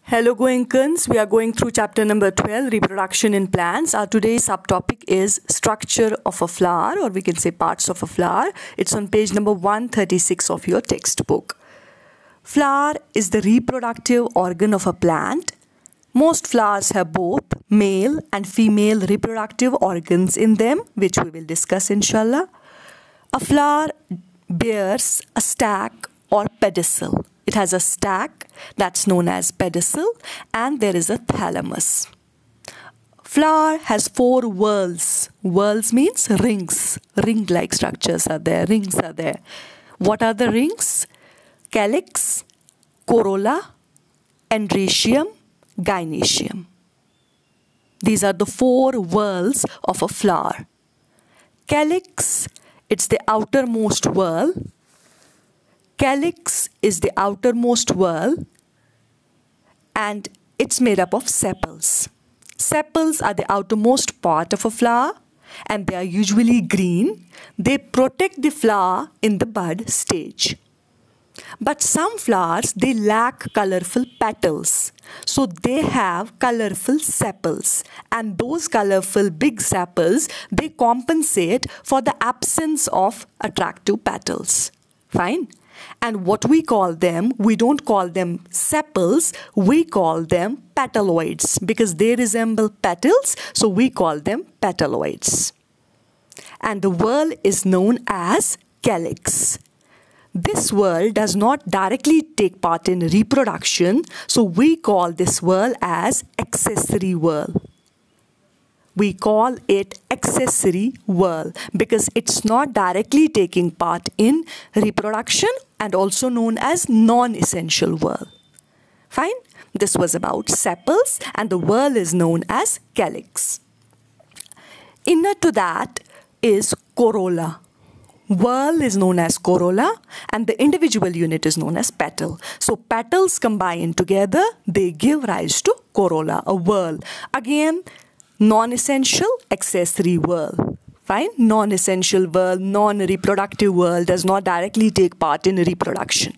Hello Goenkans, we are going through chapter number 12, reproduction in plants. Our today's subtopic is structure of a flower, or we can say parts of a flower. It's on page number 136 of your textbook. Flower is the reproductive organ of a plant. Most flowers have both male and female reproductive organs in them, which we will discuss inshallah. A flower bears a stack or pedicel. It has a stack that's known as pedicel, and there is a thalamus. Flower has 4 whorls. Whorls means rings. Ring-like structures are there. Rings are there. What are the rings? Calyx, corolla, androecium, gynoecium. These are the 4 whorls of a flower. Calyx, it's the outermost whorl. Calyx is the outermost whorl, and it's made up of sepals. Sepals are the outermost part of a flower, and they are usually green. They protect the flower in the bud stage. But some flowers, they lack colorful petals, so they have colorful sepals, and those colorful big sepals, they compensate for the absence of attractive petals. Fine? And what we call them, we don't call them sepals, we call them petaloids, because they resemble petals, so we call them petaloids. And the whorl is known as calyx. This whorl does not directly take part in reproduction, so we call this whorl as accessory whorl. We call it accessory whorl because it's not directly taking part in reproduction, and also known as non-essential whorl. Fine? This was about sepals, and the whorl is known as calyx. Inner to that is corolla. Whorl is known as corolla, and the individual unit is known as petal. So petals combine together, they give rise to corolla, a whorl. Again, non-essential, accessory whorl. Fine? Non-essential whorl, non-reproductive whorl does not directly take part in reproduction.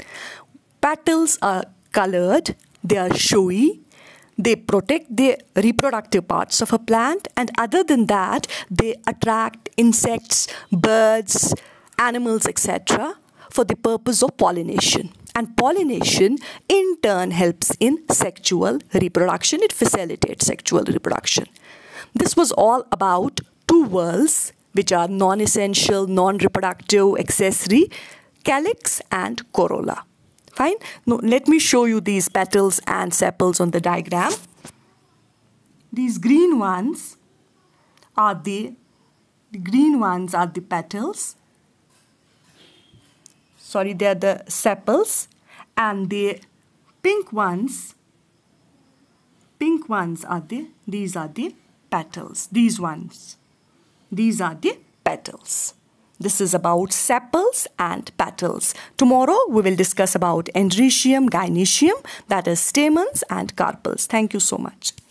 Petals are colored, they are showy, they protect the reproductive parts of a plant, and other than that, they attract insects, birds, animals, etc. for the purpose of pollination. And pollination in turn helps in sexual reproduction. It facilitates sexual reproduction. This was all about 2 whorls, which are non-essential, non-reproductive, accessory, calyx and corolla. Fine? Now, let me show you these petals and sepals on the diagram. These green ones are the petals. Sorry, they are the sepals, and the pink ones are these are the petals. These are the petals. This is about sepals and petals. Tomorrow we will discuss about androecium, gynoecium, that is stamens and carpels. Thank you so much.